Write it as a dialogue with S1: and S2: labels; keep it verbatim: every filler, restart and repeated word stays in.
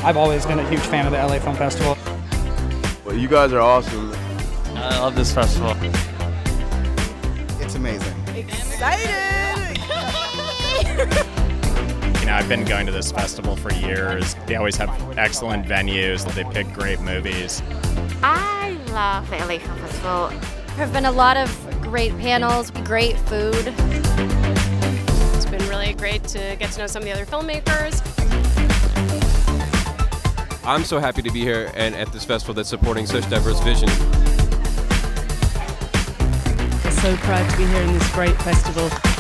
S1: I've always been a huge fan of the L A Film Festival.
S2: Well, you guys are awesome.
S3: I love this festival.
S4: It's amazing.
S5: Excited!
S3: You know, I've been going to this festival for years. They always have excellent venues. They pick great movies.
S6: I love the L A Film Festival. There have been a lot of great panels, great food.
S5: It's been really great to get to know some of the other filmmakers.
S7: I'm so happy to be here and at this festival that's supporting such diverse vision.
S8: I'm so proud to be here in this great festival.